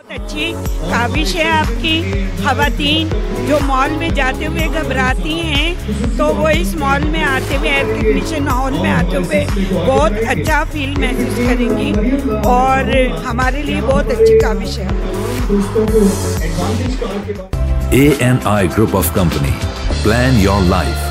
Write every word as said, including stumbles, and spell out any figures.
अच्छी काबिश है आपकी। ख़वातीन जो मॉल में जाते हुए घबराती हैं तो वो इस मॉल में आते हुए, एयर कंडीशन माहौल में आते हुए बहुत अच्छा फील महसूस करेंगी और हमारे लिए बहुत अच्छी काबिश है। A N I Group of Company. Plan your life.